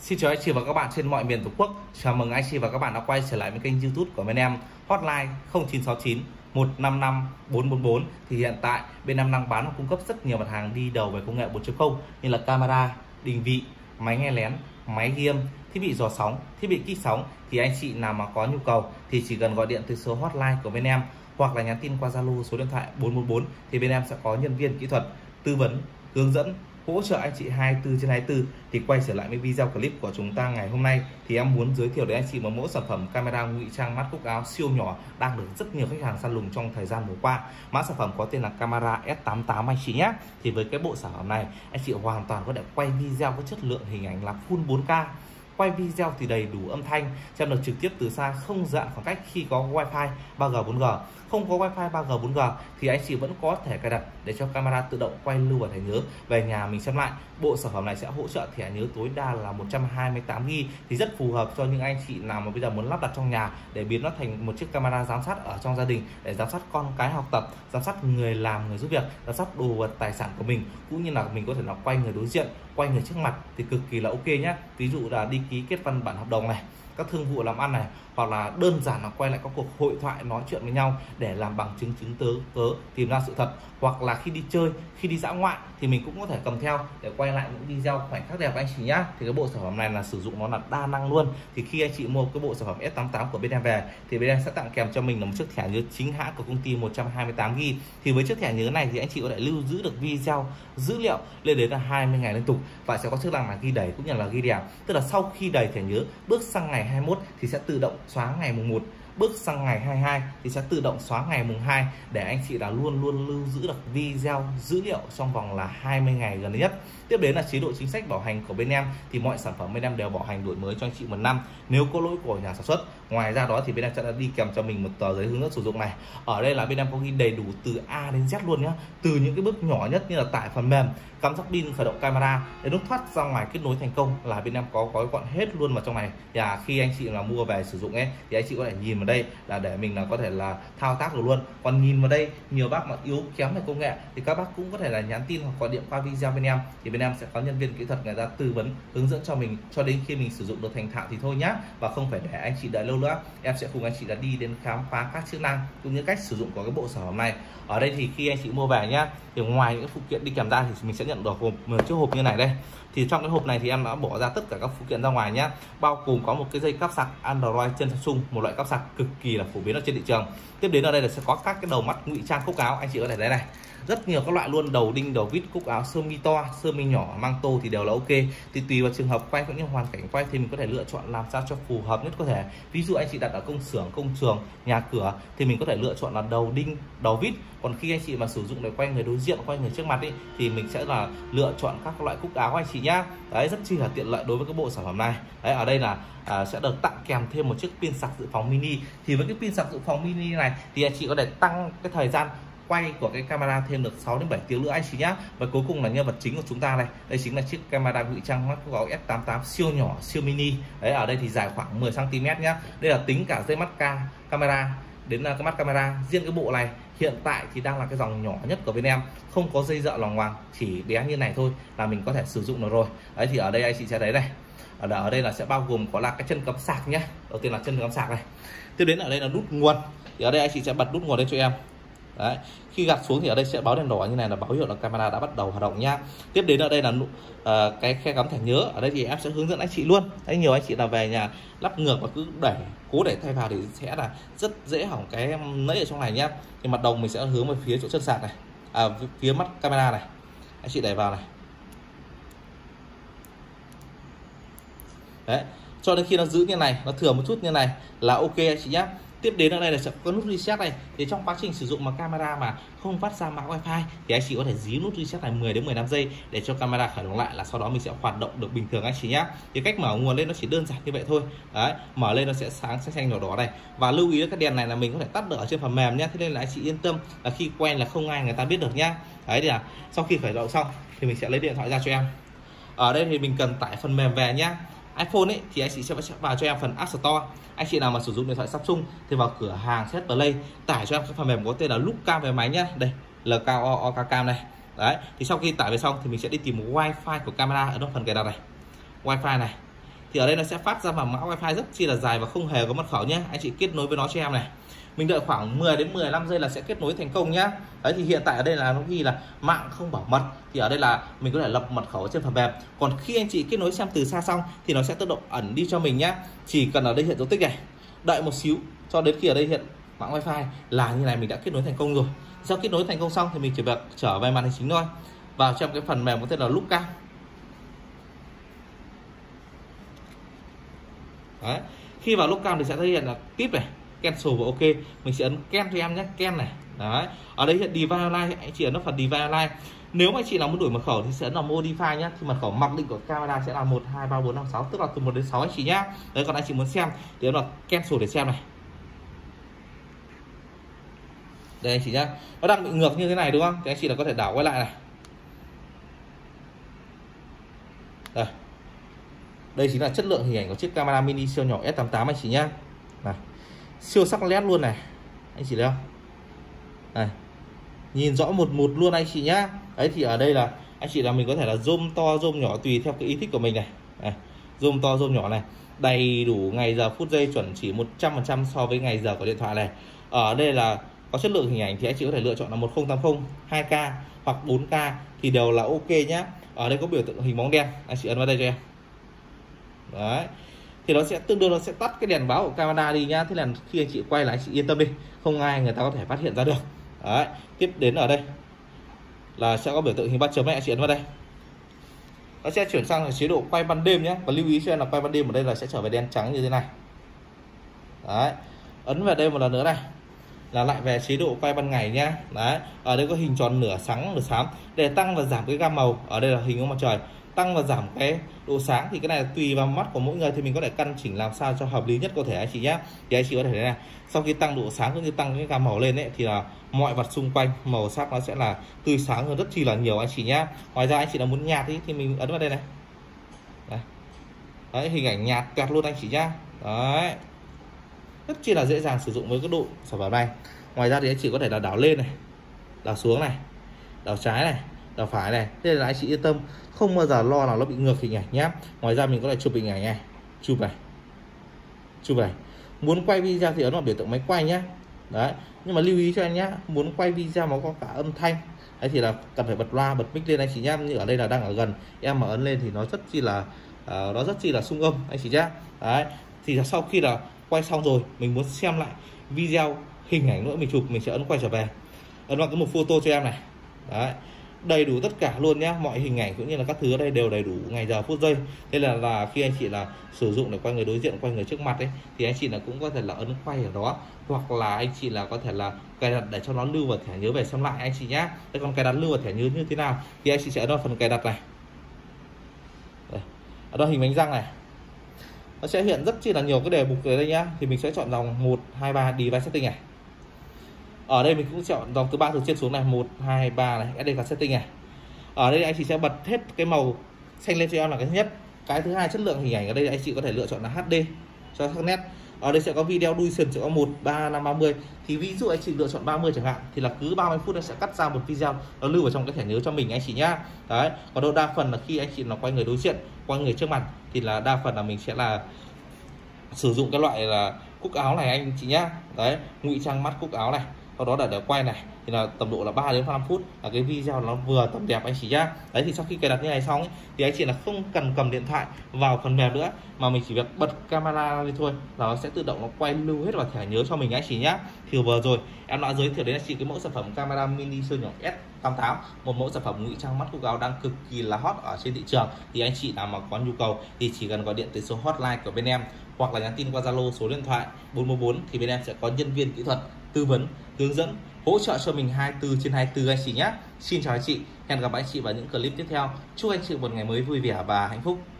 Xin chào anh chị và các bạn trên mọi miền Tổ quốc. Chào mừng anh chị và các bạn đã quay trở lại với kênh YouTube của bên em. Hotline 0969 155 444. Thì hiện tại bên em đang bán và cung cấp rất nhiều mặt hàng đi đầu về công nghệ 4.0 như là camera, định vị, máy nghe lén, máy ghi âm, thiết bị dò sóng, thiết bị kích sóng. Thì anh chị nào mà có nhu cầu thì chỉ cần gọi điện từ số hotline của bên em hoặc là nhắn tin qua Zalo số điện thoại 444 thì bên em sẽ có nhân viên kỹ thuật tư vấn, hướng dẫn, hỗ trợ anh chị 24/24. Thì quay trở lại với video clip của chúng ta ngày hôm nay thì em muốn giới thiệu đến anh chị một mẫu sản phẩm camera ngụy trang mắt cúc áo siêu nhỏ đang được rất nhiều khách hàng săn lùng trong thời gian vừa qua. Mã sản phẩm có tên là camera S88 anh chị nhé. Thì với cái bộ sản phẩm này anh chị hoàn toàn có thể quay video với chất lượng hình ảnh là full 4K, quay video thì đầy đủ âm thanh, xem được trực tiếp từ xa, không giãn khoảng cách khi có wifi 3G 4G. Không có wifi 3G 4G thì anh chị vẫn có thể cài đặt để cho camera tự động quay lưu vào thẻ nhớ về nhà mình xem lại. Bộ sản phẩm này sẽ hỗ trợ thẻ nhớ tối đa là 128GB thì rất phù hợp cho những anh chị nào mà bây giờ muốn lắp đặt trong nhà để biến nó thành một chiếc camera giám sát ở trong gia đình, để giám sát con cái học tập, giám sát người làm, người giúp việc, giám sát đồ vật tài sản của mình, cũng như là mình có thể là quay người đối diện, quay người trước mặt thì cực kỳ là ok nhé. Ví dụ là đi ký kết văn bản hợp đồng này, các thương vụ làm ăn này, hoặc là đơn giản là quay lại các cuộc hội thoại nói chuyện với nhau để làm bằng chứng cớ tìm ra sự thật, hoặc là khi đi chơi, khi đi dã ngoại thì mình cũng có thể cầm theo để quay lại những video khoảnh khắc đẹp anh chị nhá. Thì cái bộ sản phẩm này là sử dụng nó là đa năng luôn. Thì khi anh chị mua cái bộ sản phẩm S88 của bên em về thì bên em sẽ tặng kèm cho mình là một chiếc thẻ nhớ chính hãng của công ty 128GB. Thì với chiếc thẻ nhớ này thì anh chị có thể lưu giữ được video dữ liệu lên đến là 20 ngày liên tục và sẽ có chức năng là ghi đầy cũng như là ghi đẹp. Tức là sau khi đầy thẻ nhớ bước sang ngày 21 thì sẽ tự động xóa ngày mùng 1, bước sang ngày 22 thì sẽ tự động xóa ngày mùng 2 để anh chị là luôn lưu giữ được video dữ liệu trong vòng là 20 ngày gần nhất. Tiếp đến là chế độ chính sách bảo hành của bên em thì mọi sản phẩm bên em đều bảo hành đổi mới cho anh chị 1 năm nếu có lỗi của nhà sản xuất. Ngoài ra đó thì bên em sẽ đi kèm cho mình một tờ giấy hướng dẫn sử dụng này. Ở đây là bên em có ghi đầy đủ từ A đến Z luôn nhá, từ những cái bước nhỏ nhất như là tải phần mềm, cắm sạc pin, khởi động camera đến lúc thoát ra ngoài kết nối thành công là bên em có gói gọn hết luôn vào trong này. Và khi anh chị là mua về sử dụng ấy thì anh chị có thể nhìn vào đây là để mình là có thể là thao tác được luôn. Còn nhìn vào đây nhiều bác mà yếu kém về công nghệ thì các bác cũng có thể là nhắn tin hoặc gọi điện qua video bên em thì bên em sẽ có nhân viên kỹ thuật người ta tư vấn hướng dẫn cho mình cho đến khi mình sử dụng được thành thạo thì thôi nhá, và không phải để anh chị đợi lâu nữa. Em sẽ cùng anh chị là đi đến khám phá các chức năng cũng như cách sử dụng của cái bộ sản phẩm này. Ở đây thì khi anh chị mua về nhá thì ngoài những phụ kiện đi kèm ra thì mình sẽ nhận được một chiếc hộp như này đây. Thì trong cái hộp này thì em đã bỏ ra tất cả các phụ kiện ra ngoài nhá, bao gồm có một cái dây cáp sạc Android chân Samsung, một loại cáp sạc cực kỳ là phổ biến ở trên thị trường. Tiếp đến ở đây là sẽ có các cái đầu mắt ngụy trang cúc áo, anh chị có thể thấy này, rất nhiều các loại luôn, đầu đinh, đầu vít, cúc áo sơ mi to, sơ mi nhỏ, mang tô thì đều là ok. Thì tùy vào trường hợp quay cũng như hoàn cảnh quay thì mình có thể lựa chọn làm sao cho phù hợp nhất có thể. Ví dụ anh chị đặt ở công xưởng, công trường, nhà cửa thì mình có thể lựa chọn là đầu đinh, đầu vít. Còn khi anh chị mà sử dụng để quay người đối diện, quay người trước mặt ấy, thì mình sẽ là lựa chọn các loại cúc áo anh chị nhá. Đấy, rất chi là tiện lợi đối với cái bộ sản phẩm này. Đấy, ở đây là sẽ được tặng kèm thêm một chiếc pin sạc dự phòng mini. Thì với cái pin sạc dự phòng mini này thì anh chị có thể tăng cái thời gian quay của cái camera thêm được 6 đến 7 tiếng nữa anh chị nhá. Và cuối cùng là nhân vật chính của chúng ta này, đây chính là chiếc camera ngụy trang mắt cúc áo S88 siêu nhỏ, siêu mini. Đấy, ở đây thì dài khoảng 10 cm nhá. Đây là tính cả dây mắt camera đến là cái mắt camera. Riêng cái bộ này hiện tại thì đang là cái dòng nhỏ nhất của bên em, không có dây dợ loằng ngoằng, chỉ bé như này thôi là mình có thể sử dụng được rồi. Đấy, thì ở đây anh chị sẽ thấy này, ở đây là sẽ bao gồm có là cái chân cắm sạc nhé. Đầu tiên là chân cắm sạc này. Tiếp đến ở đây là nút nguồn. Thì ở đây anh chị sẽ bật nút nguồn lên cho em. Đấy, khi gạt xuống thì ở đây sẽ báo đèn đỏ như này là báo hiệu là camera đã bắt đầu hoạt động nhá. Tiếp đến ở đây là cái khe cắm thẻ nhớ. Ở đây thì em sẽ hướng dẫn anh chị luôn. Đấy, nhiều anh chị là về nhà lắp ngược và cứ cố đẩy thay vào thì sẽ là rất dễ hỏng cái nẫy ở trong này nhá. Thì mặt đồng mình sẽ hướng về phía chỗ chân sạc này, phía mắt camera này, anh chị đẩy vào này. Đấy, cho đến khi nó giữ như này, nó thừa một chút như này là ok anh chị nhá. Tiếp đến ở đây là sẽ có nút reset này. Thì trong quá trình sử dụng mà camera mà không phát ra mã wifi thì anh chị có thể dí nút reset này 10 đến 15 giây để cho camera khởi động lại, là sau đó mình sẽ hoạt động được bình thường anh chị nhá. Thì cách mở nguồn lên nó chỉ đơn giản như vậy thôi. Đấy, mở lên nó sẽ sáng xanh nhỏ đỏ này. Và lưu ý là cái đèn này là mình có thể tắt được ở trên phần mềm nhá. Thế nên là anh chị yên tâm là khi quay là không ai người ta biết được nhá. Đấy, thì là sau khi khởi động xong thì mình sẽ lấy điện thoại ra cho em. Ở đây thì mình cần tải phần mềm về nhá. iPhone ấy thì anh chị sẽ vào cho em phần App Store. Anh chị nào mà sử dụng điện thoại Samsung thì vào cửa hàng Set Play tải cho em cái phần mềm có tên là Lookcam về máy nhá. Đây, LKOOKCam này. Đấy, thì sau khi tải về xong thì mình sẽ đi tìm một wifi của camera ở trong phần cài đặt này. Wifi này. thì ở đây nó sẽ phát ra vào mã wifi rất chi là dài và không hề có mật khẩu nhé. Anh chị kết nối với nó cho em này. Mình đợi khoảng 10 đến 15 giây là sẽ kết nối thành công nhá. Đấy thì hiện tại ở đây là nó ghi là mạng không bảo mật, thì ở đây là mình có thể lập mật khẩu trên phần mềm. Còn khi anh chị kết nối xem từ xa xong thì nó sẽ tự động ẩn đi cho mình nhá. Chỉ cần ở đây hiện dấu tích này, đợi một xíu cho đến khi ở đây hiện mạng wifi là như này, mình đã kết nối thành công rồi. Sau kết nối thành công xong thì mình chỉ việc trở về màn hình chính thôi, vào trong cái phần mềm có tên là Loopcam. Đấy. Khi vào Loopcam thì sẽ thể hiện là tiếp này, cancel và ok. Mình sẽ ấn cancel cho em nhé, cancel này. Đấy. Ở đây hiện device online, anh chị ấn vào phần device online. Nếu mà anh chị nào muốn đổi mật khẩu thì sẽ ấn vào modify nhé. Thì mật khẩu mặc định của camera sẽ là 1 2 3 4 5 6, tức là từ 1 đến 6 anh chị nhá. Đấy, còn anh chị muốn xem thì ấn vào cancel để xem này. Đây anh chị nhá, nó đang bị ngược như thế này đúng không? Thì anh chị là có thể đảo quay lại này. Đây. Đây chính là chất lượng hình ảnh của chiếc camera mini siêu nhỏ S88 anh chị nhá. Này. Siêu sắc nét luôn này. Anh chị thấy không? Này. Nhìn rõ một luôn anh chị nhá. Đấy thì ở đây là anh chị là mình có thể là zoom to zoom nhỏ tùy theo cái ý thích của mình này. Này. Zoom to zoom nhỏ này. Đầy đủ ngày giờ phút giây chuẩn chỉ 100% so với ngày giờ của điện thoại này. Ở đây là có chất lượng hình ảnh thì anh chị có thể lựa chọn là 1080, 2K hoặc 4K thì đều là ok nhá. Ở đây có biểu tượng hình bóng đen, anh chị ấn vào đây cho em. Đấy. Thì nó sẽ tương đương, nó sẽ tắt cái đèn báo của camera đi nhá. Thế là khi anh chị quay là anh chị yên tâm đi, không ai người ta có thể phát hiện ra được. Đấy. Tiếp đến ở đây là sẽ có biểu tượng hình 3 chấm này, anh chị ấn vào đây. Nó sẽ chuyển sang chế độ quay ban đêm nhé. Và lưu ý cho em là quay ban đêm ở đây là sẽ trở về đen trắng như thế này. Đấy. Ấn vào đây một lần nữa này là lại về chế độ quay ban ngày nhá. Đấy, ở đây có hình tròn nửa sáng nửa xám để tăng và giảm cái gam màu. Ở đây là hình ông mặt trời, tăng và giảm cái độ sáng thì cái này là tùy vào mắt của mỗi người, thì mình có thể căn chỉnh làm sao cho hợp lý nhất có thể anh chị nhé. Thì anh chị có thể thấy này, sau khi tăng độ sáng cũng như tăng cái gam màu lên ấy thì là mọi vật xung quanh màu sắc nó sẽ là tươi sáng hơn rất chi là nhiều anh chị nhé. Ngoài ra anh chị nào muốn nhạt thì mình ấn vào đây này. Đấy, hình ảnh nhạt kẹt luôn anh chị nhá. Đấy, rất chi là dễ dàng sử dụng với cái độ sản phẩm này. Ngoài ra thì anh chị có thể là đảo lên này, đảo xuống này, đảo trái này, đảo phải này. Thế là anh chị yên tâm, không bao giờ lo là nó bị ngược hình ảnh nhé. Ngoài ra mình có thể chụp hình ảnh này, chụp này. Muốn quay video thì ấn vào biểu tượng máy quay nhé. Đấy, nhưng mà lưu ý cho anh nhé, muốn quay video mà có cả âm thanh đấy thì là cần phải bật loa, bật mic lên anh chị nhé. Như ở đây là đang ở gần, em mà ấn lên thì nó rất chi là xung âm anh chị nhé. Đấy, thì sau khi là quay xong rồi, mình muốn xem lại video hình ảnh nữa mình chụp, mình sẽ ấn quay trở về, ấn vào cái mục photo cho em này. Đấy, đầy đủ tất cả luôn nhá, mọi hình ảnh cũng như là các thứ ở đây đều đầy đủ ngày giờ phút giây. Thế là khi anh chị là sử dụng để quay người đối diện, quay người trước mặt ấy, thì anh chị là cũng có thể là ấn quay ở đó, hoặc là anh chị là có thể là cài đặt để cho nó lưu vào thẻ nhớ về xem lại anh chị nhá. Thế còn cài đặt lưu vào thẻ nhớ như thế nào thì anh chị sẽ ấn vào phần cài đặt này. Đây, ở đó hình bánh răng này, nó sẽ hiện rất chi là nhiều cái đề mục ở đây nhá. Thì mình sẽ chọn dòng 1 2 3 device setting này. Ở đây mình cũng chọn dòng từ 3 từ trên xuống này, 1 2 3 này, SD card setting này. Ở đây anh chị sẽ bật hết cái màu xanh lên cho em là cái thứ nhất. Cái thứ hai, chất lượng hình ảnh ở đây anh chị có thể lựa chọn là HD cho sắc nét. Ở đây sẽ có video duration sẽ có 1 3 5 30. Thì ví dụ anh chị lựa chọn 30 chẳng hạn thì là cứ 30 phút nó sẽ cắt ra một video, nó lưu vào trong cái thẻ nhớ cho mình anh chị nhá. Đấy, còn đâu đa phần là khi anh chị nó quay người đối diện, quay người trước mặt thì là đa phần là mình sẽ là sử dụng cái loại là cúc áo này anh chị nhá. Đấy, ngụy trang mắt cúc áo này, sau đó để quay này thì là tầm độ là 3 đến 5 phút là cái video nó vừa tầm đẹp anh chị nhá. Đấy, thì sau khi cài đặt như này xong ấy, thì anh chị là không cần cầm điện thoại vào phần mềm nữa, mà mình chỉ việc bật camera lên thôi là nó sẽ tự động nó quay lưu hết vào thẻ nhớ cho mình anh chị nhá. Thì vừa rồi em đã giới thiệu đến anh chị cái mẫu sản phẩm camera mini siêu nhỏ S88, một mẫu sản phẩm ngụy trang mắt cúc áo đang cực kỳ là hot ở trên thị trường. Thì anh chị nào mà có nhu cầu thì chỉ cần gọi điện tới số hotline của bên em hoặc là nhắn tin qua Zalo số điện thoại 444 thì bên em sẽ có nhân viên kỹ thuật tư vấn, hướng dẫn, hỗ trợ cho mình 24/24 anh chị nhé. Xin chào anh chị, hẹn gặp anh chị vào những clip tiếp theo. Chúc anh chị một ngày mới vui vẻ và hạnh phúc.